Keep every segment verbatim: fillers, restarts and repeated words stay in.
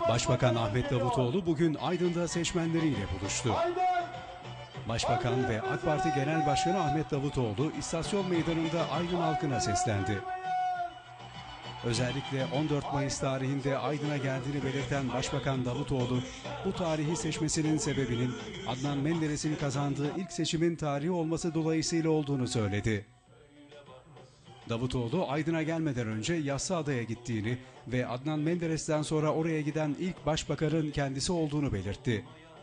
Başbakan Ahmet Davutoğlu bugün Aydın'da seçmenleriyle buluştu. Başbakan ve AK Parti Genel Başkanı Ahmet Davutoğlu istasyon meydanında Aydın halkına seslendi. Özellikle on dört Mayıs tarihinde Aydın'a geldiğini belirten Başbakan Davutoğlu, bu tarihi seçmesinin sebebinin Adnan Menderes'in kazandığı ilk seçimin tarihi olması dolayısıyla olduğunu söyledi. Davutoğlu, Aydın'a gelmeden önce Yassıada'ya gittiğini ve Adnan Menderes'ten sonra oraya giden ilk başbakanın kendisi olduğunu belirtti.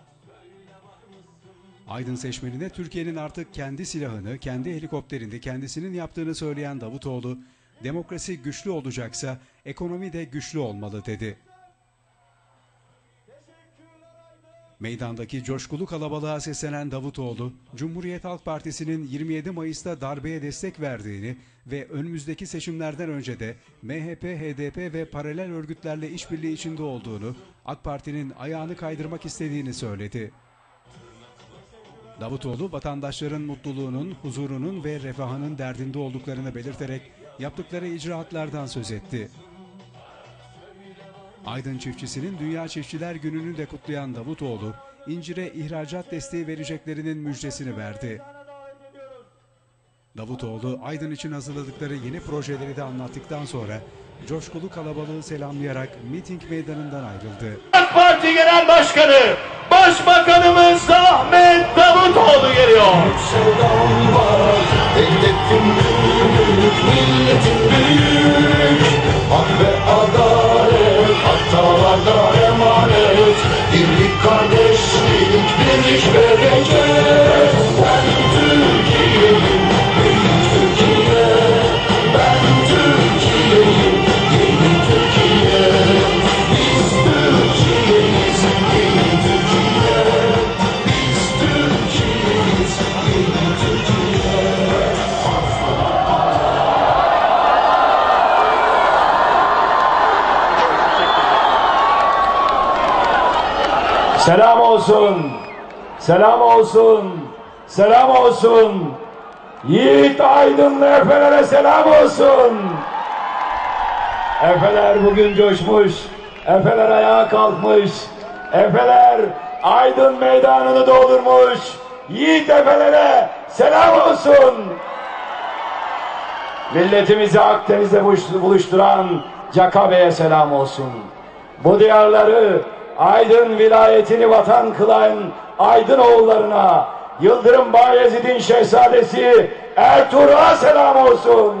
Aydın seçmenine Türkiye'nin artık kendi silahını, kendi helikopterini kendisinin yaptığını söyleyen Davutoğlu, demokrasi güçlü olacaksa ekonomi de güçlü olmalı dedi. Meydandaki coşkulu kalabalığa seslenen Davutoğlu, Cumhuriyet Halk Partisi'nin yirmi yedi Mayıs'ta darbeye destek verdiğini ve önümüzdeki seçimlerden önce de M H P, H D P ve paralel örgütlerle işbirliği içinde olduğunu, AK Parti'nin ayağını kaydırmak istediğini söyledi. Davutoğlu, vatandaşların mutluluğunun, huzurunun ve refahının derdinde olduklarını belirterek yaptıkları icraatlardan söz etti. Aydın çiftçisinin Dünya Çiftçiler Günü'nü de kutlayan Davutoğlu, incire ihracat desteği vereceklerinin müjdesini verdi. Davutoğlu, Aydın için hazırladıkları yeni projeleri de anlattıktan sonra coşkulu kalabalığı selamlayarak miting meydanından ayrıldı. AK Parti Genel Başkanı, Başbakanımız Ahmet Davutoğlu geliyor. Sevdam var, devletin büyük, milletin büyük. Hak ve adalet, hattalarda emanet. Birlik, kardeşlik, birlik, bereket. Ben Türkiye'yim, büyük Türkiye. Ben Türkiye'yim, yeni Türkiye. Biz Türkiye'yiz, yeni Türkiye. Biz Türkiye'yiz, yeni Türkiye. Selam olsun, selam olsun, selam olsun. Yiğit Aydınlı Efelere selam olsun. Efeler bugün coşmuş, Efeler ayağa kalkmış, Efeler Aydın meydanını doldurmuş. Yiğit Efelere selam olsun. Milletimizi Akdeniz'de buluşturan Cakabe'ye selam olsun. Bu diyarları, Aydın vilayetini vatan kılan Aydın oğullarına, Yıldırım Bayezid'in şehzadesi Ertuğrul'a selam olsun.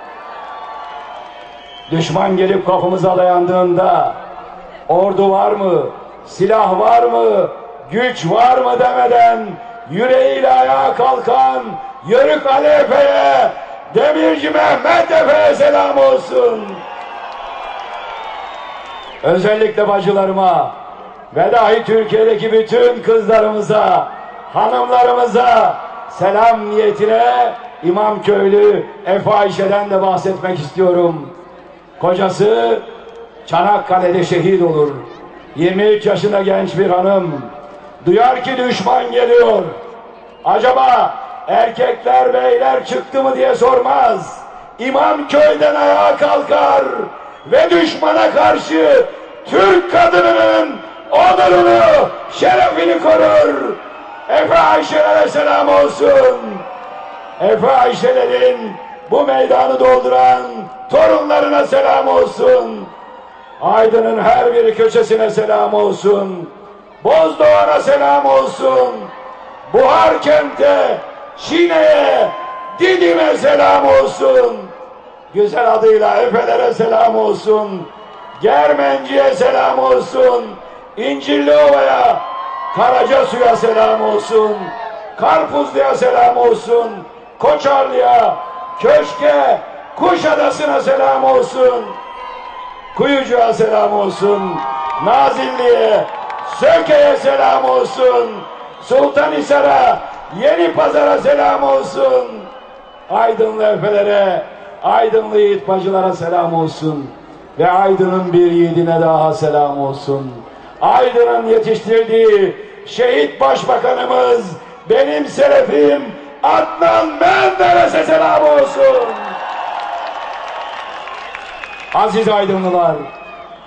Düşman gelip kapımıza dayandığında ordu var mı, silah var mı, güç var mı demeden yüreğiyle ayağa kalkan Yörük Ali Efe'ye, Demirci Mehmet Efe'ye selam olsun. Özellikle bacılarıma ve dahi Türkiye'deki bütün kızlarımıza, hanımlarımıza selam niyetine İmamköylü Efe Ayşe'den de bahsetmek istiyorum. Kocası Çanakkale'de şehit olur. yirmi üç yaşında genç bir hanım. Duyar ki düşman geliyor. Acaba erkekler beyler çıktı mı diye sormaz. İmamköy'den ayağa kalkar ve düşmana karşı Türk kadınının onurunu, şerefini korur. Efe Ayşe'lere selam olsun. Efe Ayşe'lerin bu meydanı dolduran torunlarına selam olsun. Aydın'ın her bir köşesine selam olsun. Bozdoğan'a selam olsun. Buharkent'e, Şine'ye, Didim'e selam olsun. Güzel adıyla Efelere selam olsun. Germenci'ye selam olsun. İncirliova'ya, Karacasu'ya selam olsun. Karpuzlu'ya selam olsun. Koçarlı'ya, Köşk'e, Kuşadası'na selam olsun. Kuyucu'ya selam olsun. Nazilli'ye, Söke'ye selam olsun. Sultanhisar'a, Yenipazar'a selam olsun. Aydınlı Efelere, Aydınlı yiğit bacılara selam olsun. Ve Aydın'ın bir yiğidine daha selam olsun. Aydın'ın yetiştirdiği şehit başbakanımız, benim selefim Adnan Menderes'e selam olsun. Aziz Aydınlılar,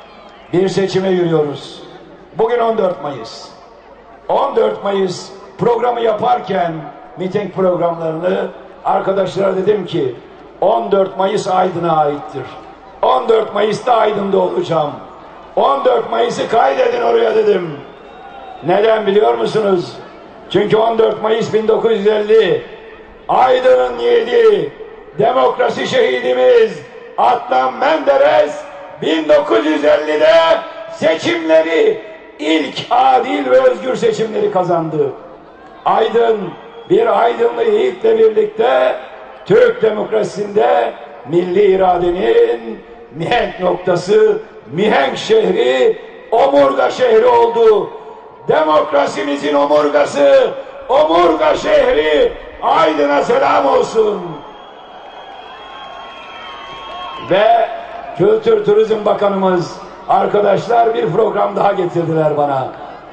bir seçime yürüyoruz. Bugün on dört Mayıs. on dört Mayıs programı yaparken miting programlarını arkadaşlara dedim ki on dört Mayıs Aydın'a aittir. on dört Mayıs'ta Aydın'da olacağım. on dört Mayıs'ı kaydedin oraya dedim. Neden biliyor musunuz? Çünkü on dört Mayıs bin dokuz yüz elli Aydın'ın yiğidi, demokrasi şehidimiz Adnan Menderes bin dokuz yüz ellide seçimleri, ilk adil ve özgür seçimleri kazandı. Aydın bir Aydınlı yiğitle birlikte Türk demokrasisinde milli iradenin mihenk noktası, mihenk şehri, omurga şehri oldu. Demokrasimizin omurgası, omurga şehri Aydın'a selam olsun. Ve Kültür Turizm Bakanımız arkadaşlar bir program daha getirdiler bana.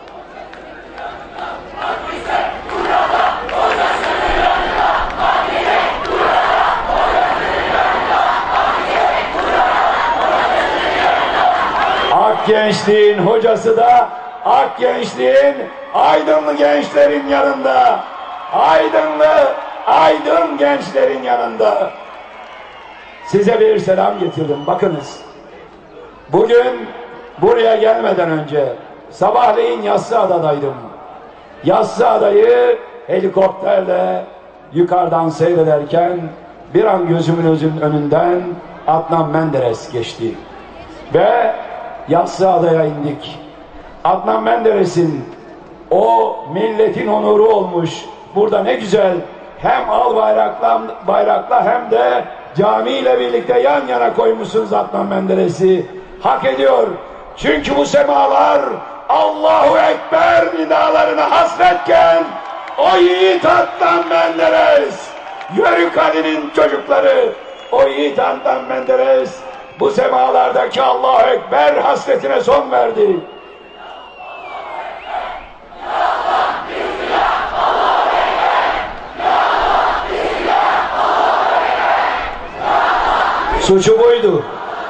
Ak Gençliğin hocası da Ak Gençliğin Aydınlı gençlerin yanında. Aydınlı, aydın gençlerin yanında. Size bir selam getirdim. Bakınız. Bugün buraya gelmeden önce sabahleyin Yassıada'daydım. Yassıada'yı helikopterle yukarıdan seyrederken bir an gözümün önünden Adnan Menderes geçti. Ve Yassıada'ya indik. Adnan Menderes'in o milletin onuru olmuş. Burada ne güzel hem al bayrakla, bayrakla hem de camiyle birlikte yan yana koymuşsunuz Adnan Menderes'i. Hak ediyor. Çünkü bu semalar Allahu Ekber nidalarına hasretken o yiğit Adnan Menderes, Yörük Ali'nin çocukları, o yiğit Adnan Menderes bu semalardaki Allahu Ekber hasretine son verdi. Suçu buydu.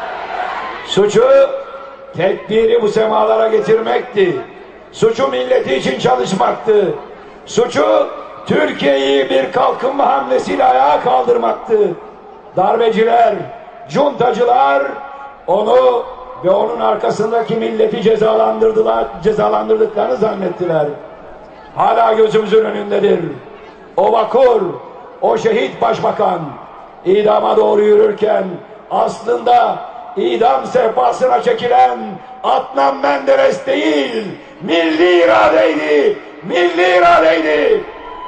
Suçu tekbiri bu semalara getirmekti. Suçu milleti için çalışmaktı. Suçu Türkiye'yi bir kalkınma hamlesiyle ayağa kaldırmaktı. Darbeciler, cuntacılar onu ve onun arkasındaki milleti cezalandırdılar, cezalandırdıklarını zannettiler. Hala gözümüzün önündedir. O vakur, o şehit başbakan idama doğru yürürken aslında idam sehpasına çekilen Adnan Menderes değil, milli iradeydi, milli iradeydi.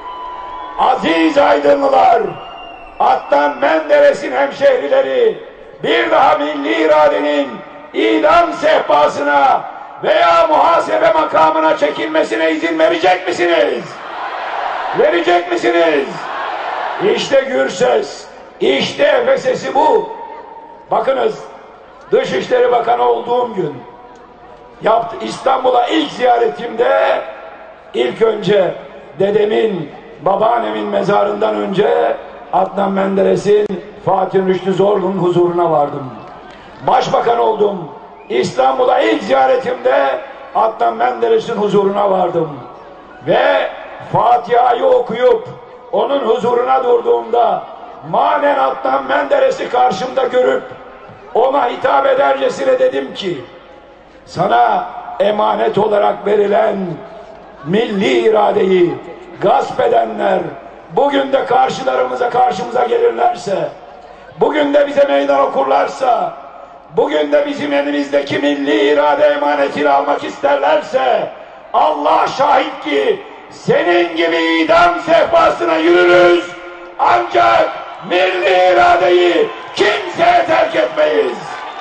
Aziz Aydınlılar, Adnan Menderes'in hemşehrileri, bir daha milli iradenin idam sehpasına veya muhasebe makamına çekilmesine izin verecek misiniz? Verecek misiniz? İşte Gürses, işte Efe sesi bu. Bakınız, Dışişleri Bakanı olduğum gün yaptı, İstanbul'a ilk ziyaretimde ilk önce dedemin, babaannemin mezarından önce Adnan Menderes'in, Fatih Rüştü Zorlu'nun huzuruna vardım. Başbakan oldum. İstanbul'a ilk ziyaretimde Adnan Menderes'in huzuruna vardım. Ve Fatiha'yı okuyup onun huzuruna durduğumda manen Adnan Menderes'i karşımda görüp ona hitap edercesine dedim ki, sana emanet olarak verilen milli iradeyi gasp edenler bugün de karşılarımıza karşımıza gelirlerse, bugün de bize meydan okurlarsa, bugün de bizim elimizdeki milli irade emanetini almak isterlerse, Allah şahit ki senin gibi idam sehpasına yürürüz, ancak milli iradeyi kimseye terk etmeyiz.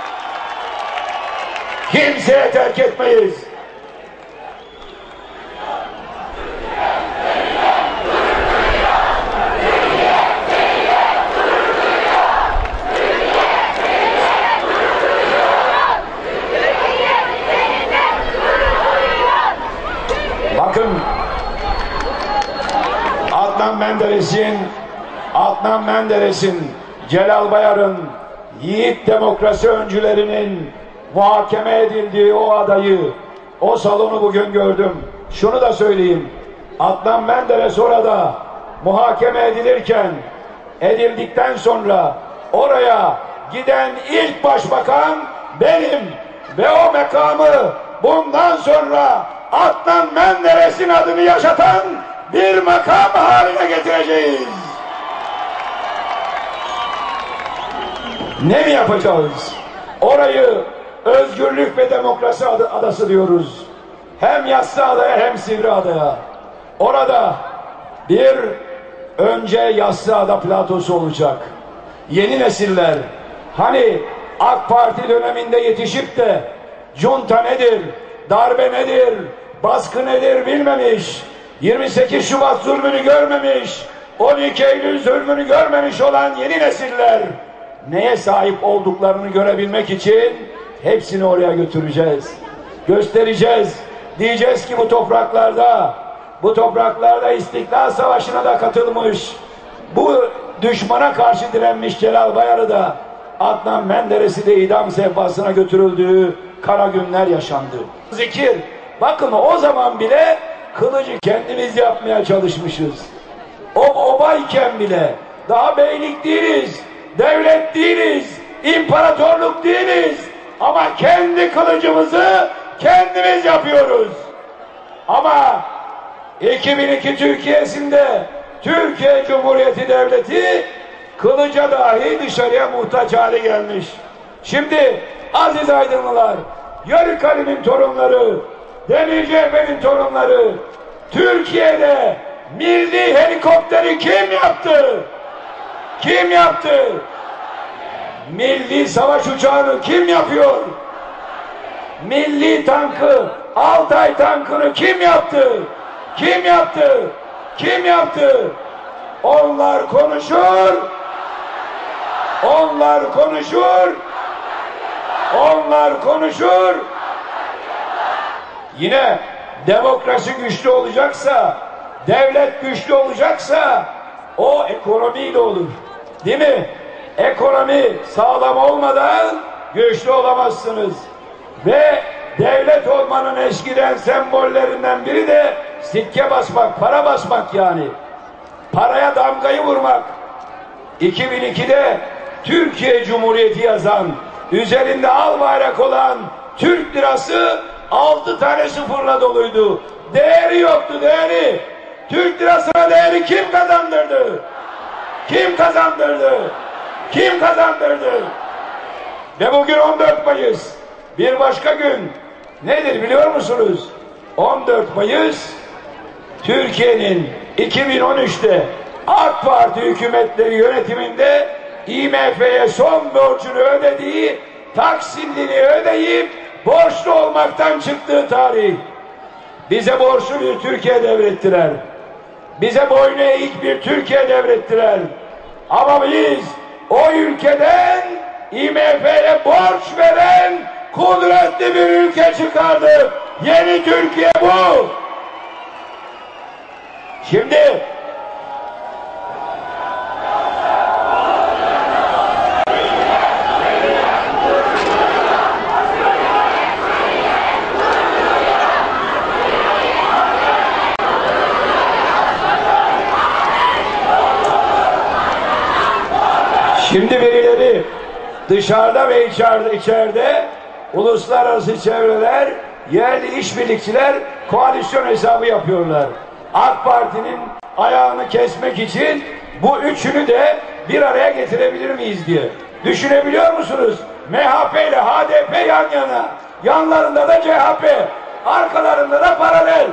Kimseye terk etmeyiz. Bakın, Adnan Menderes'in Adnan Menderes'in, Celal Bayar'ın, yiğit demokrasi öncülerinin muhakeme edildiği o adayı, o salonu bugün gördüm. Şunu da söyleyeyim. Adnan Menderes orada muhakeme edilirken, edildikten sonra oraya giden ilk başbakan benim ve o makamı bundan sonra Adnan Menderes'in adını yaşatan bir makam haline getireceğiz. Ne mi yapacağız? Orayı özgürlük ve demokrasi adası diyoruz. Hem Yassıada'ya hem Sivriada'ya. Orada bir önce Yassıada platosu olacak. Yeni nesiller hani AK Parti döneminde yetişip de junta nedir, darbe nedir, baskı nedir bilmemiş, yirmi sekiz Şubat zulmünü görmemiş, on iki Eylül zulmünü görmemiş olan yeni nesiller neye sahip olduklarını görebilmek için hepsini oraya götüreceğiz. Göstereceğiz. Diyeceğiz ki bu topraklarda, bu topraklarda İstiklal Savaşı'na da katılmış, bu düşmana karşı direnmiş Celal Bayar'ı da, Adnan Menderes'i de idam sehpasına götürüldüğü kara günler yaşandı. Zikir, bakın o zaman bile kılıcı kendimiz yapmaya çalışmışız. O obayken bile daha beylik değiliz, devlet değiliz, imparatorluk değiliz ama kendi kılıcımızı kendimiz yapıyoruz. Ama iki bin iki Türkiye'sinde Türkiye Cumhuriyeti Devleti kılıca dahi dışarıya muhtaç hale gelmiş. Şimdi aziz aydınlılar, Yörük Ali'nin torunları, Demirci Efe'nin torunları, Türkiye'de milli helikopteri kim yaptı? Kim yaptı? Milli savaş uçağını kim yapıyor? Milli tankı, Altay tankını kim yaptı? Kim yaptı? Kim yaptı? Onlar konuşur, onlar konuşur, onlar konuşur. Yine demokrasi güçlü olacaksa, devlet güçlü olacaksa o ekonomiyle olur. Değil mi? Ekonomi sağlam olmadan güçlü olamazsınız. Ve devlet olmanın eskiden sembollerinden biri de sikke basmak, para basmak yani. Paraya damgayı vurmak. iki bin ikide Türkiye Cumhuriyeti yazan, üzerinde al bayrak olan Türk lirası altı tane sıfırla doluydu. Değeri yoktu, değeri. Türk lirasına değeri kim kazandırdı? Kim kazandırdı? Kim kazandırdı? Ve bugün on dört Mayıs. Bir başka gün nedir biliyor musunuz? on dört Mayıs Türkiye'nin iki bin on üçte AK Parti hükümetleri yönetiminde I M F'ye son borcunu ödediği, taksidini ödeyip borçlu olmaktan çıktığı tarih. Bize borçlu bir Türkiye devrettiler. Bize boynu eğik bir Türkiye devrettiler. Ama biz o ülkeden I M F'ye borç veren kudretli bir ülke çıkardık. Yeni Türkiye bu. Şimdi Şimdi birileri dışarıda ve içeride, içeride uluslararası çevreler, yerli işbirlikçiler koalisyon hesabı yapıyorlar. AK Parti'nin ayağını kesmek için bu üçünü de bir araya getirebilir miyiz diye. Düşünebiliyor musunuz? M H P ile H D P yan yana, yanlarında da C H P, arkalarında da paralel.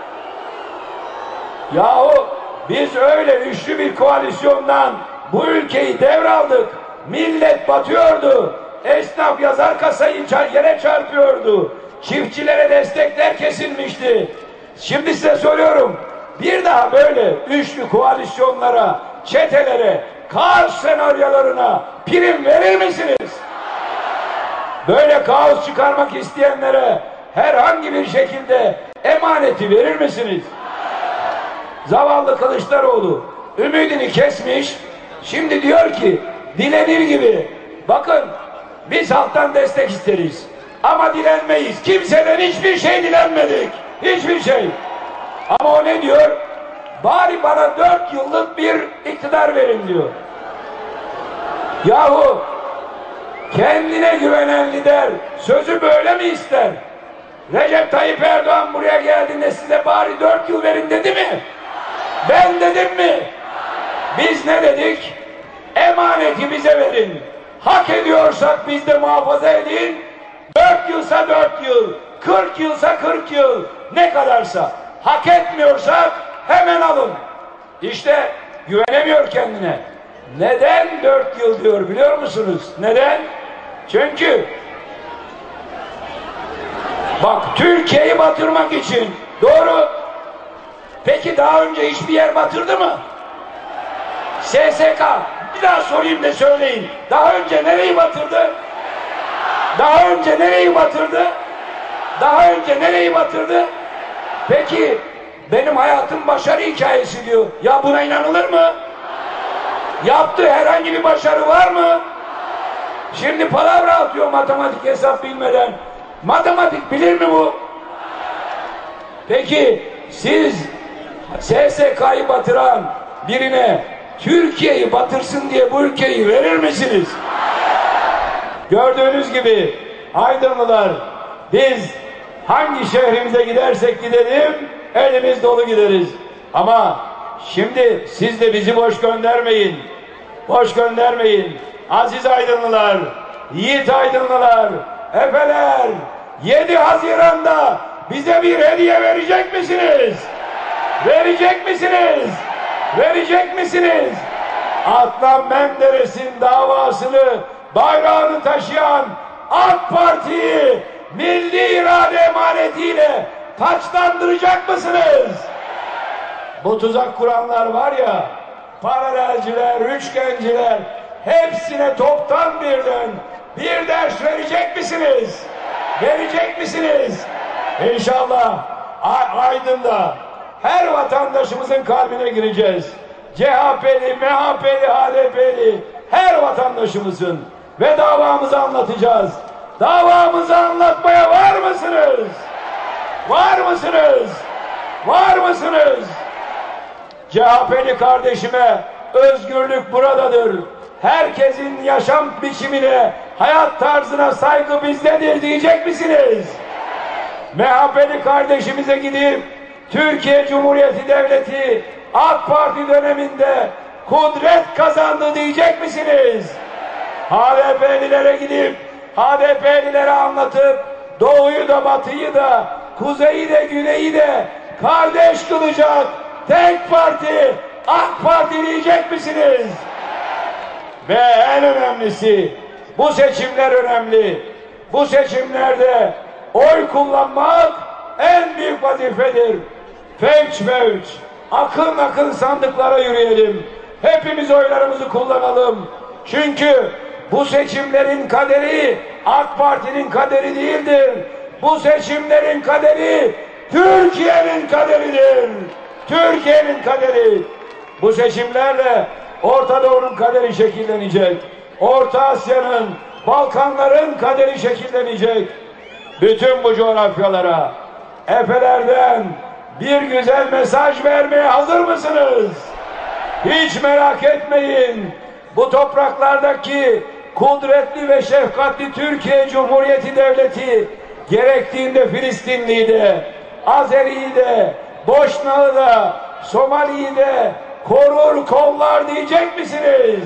Yahu biz öyle üçlü bir koalisyondan bu ülkeyi devraldık. Millet batıyordu. Esnaf yazar kasayı yere çarpıyordu. Çiftçilere destekler kesilmişti. Şimdi size soruyorum. Bir daha böyle üçlü koalisyonlara, çetelere, kaos senaryolarına prim verir misiniz? Böyle kaos çıkarmak isteyenlere herhangi bir şekilde emaneti verir misiniz? Zavallı Kılıçdaroğlu ümidini kesmiş. Şimdi diyor ki dilenir gibi, bakın biz halktan destek isteriz. Ama dilenmeyiz. Kimseden hiçbir şey dilenmedik. Hiçbir şey. Ama o ne diyor? Bari bana dört yıllık bir iktidar verin diyor. Yahu kendine güvenen lider sözü böyle mi ister? Recep Tayyip Erdoğan buraya geldiğinde size bari dört yıl verin dedi mi? Ben dedim mi? Biz ne dedik? Emaneti bize verin. Hak ediyorsak biz de muhafaza edin. Dört yılsa dört yıl, kırk yılsa kırk yıl, ne kadarsa. Hak etmiyorsak hemen alın. İşte güvenemiyor kendine. Neden dört yıl diyor biliyor musunuz? Neden? Çünkü bak, Türkiye'yi batırmak için. Doğru. Peki daha önce hiçbir yer batırdı mı? S S K. Bir daha sorayım da söyleyin. Daha önce nereyi batırdı? Daha önce nereyi batırdı? Daha önce nereyi batırdı? Peki benim hayatım başarı hikayesi diyor. Ya buna inanılır mı? Yaptığı herhangi bir başarı var mı? Şimdi palavra atıyor matematik hesap bilmeden. Matematik bilir mi bu? Peki siz S S K'yı batıran birine Türkiye'yi batırsın diye bu ülkeyi verir misiniz? Gördüğünüz gibi Aydınlılar, biz hangi şehrimize gidersek gidelim elimiz dolu gideriz. Ama şimdi siz de bizi boş göndermeyin. Boş göndermeyin. Aziz Aydınlılar, yiğit Aydınlılar, efeler, yedi Haziran'da bize bir hediye verecek misiniz? Verecek misiniz? Verecek misiniz? Adnan Menderes'in davasını, bayrağını taşıyan AK Parti'yi milli irade emanetiyle taçlandıracak mısınız? Bu tuzak kuranlar var ya, paralelciler, üçgenciler, hepsine toptan birden bir ders verecek misiniz? Verecek misiniz? İnşallah Aydın'da her vatandaşımızın kalbine gireceğiz. C H P'li, M H P'li, H D P'li her vatandaşımızın ve davamızı anlatacağız. Davamızı anlatmaya var mısınız? Var mısınız? Var mısınız? C H P'li kardeşime özgürlük buradadır. Herkesin yaşam biçimine, hayat tarzına saygı bizdedir diyecek misiniz? M H P'li kardeşimize gidip Türkiye Cumhuriyeti Devleti AK Parti döneminde kudret kazandı diyecek misiniz? H D P'lilere gidip H D P'lilere anlatıp Doğu'yu da Batı'yı da Kuzeyi de Güney'i de kardeş kılacak tek parti AK Parti diyecek misiniz? Ve en önemlisi, bu seçimler önemli. Bu seçimlerde oy kullanmak en büyük vazifedir. Fevç fevç, akın akın sandıklara yürüyelim. Hepimiz oylarımızı kullanalım. Çünkü bu seçimlerin kaderi AK Parti'nin kaderi değildir. Bu seçimlerin kaderi Türkiye'nin kaderidir. Türkiye'nin kaderi. Bu seçimlerle Orta Doğu'nun kaderi şekillenecek. Orta Asya'nın, Balkanların kaderi şekillenecek. Bütün bu coğrafyalara efelerden bir güzel mesaj vermeye hazır mısınız? Hiç merak etmeyin. Bu topraklardaki kudretli ve şefkatli Türkiye Cumhuriyeti Devleti gerektiğinde Filistinli'yi de, Azeri'yi de, Boşnağı da, Somali'yi de korur kollar diyecek misiniz?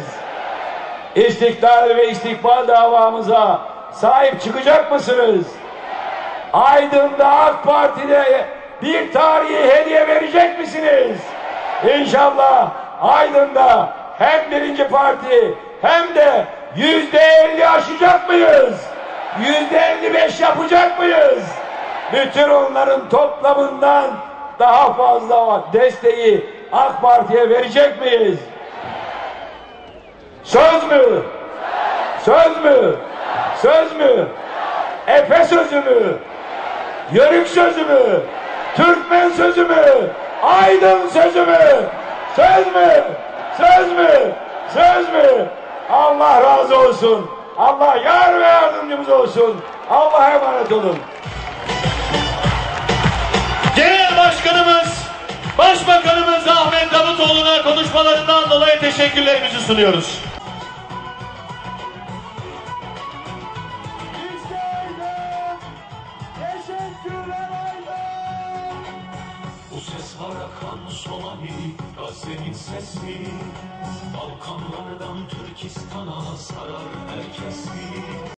İstiklal ve istikbal davamıza sahip çıkacak mısınız? Aydın'da AK Parti'de bir tarihi hediye verecek misiniz? İnşallah Aydın'da hem birinci parti hem de yüzde elli aşacak mıyız? Yüzde elli beş yapacak mıyız? Bütün onların toplamından daha fazla desteği AK Parti'ye verecek miyiz? Söz mü? Söz mü? Söz mü? Efe sözü mü? Yörük sözü mü? Türkmen sözü mü? Aydın sözü mü? Söz mü? Söz mü? Söz mü? Allah razı olsun. Allah yar ve yardımcımız olsun. Allah'a emanet olun. Genel Başkanımız, Başbakanımız Ahmet Davutoğlu'na konuşmalarından dolayı teşekkürlerimizi sunuyoruz. Bu ses Harakan Somali, Gazze'nin sesi. Balkanlardan Türkistan'a sarar herkesi.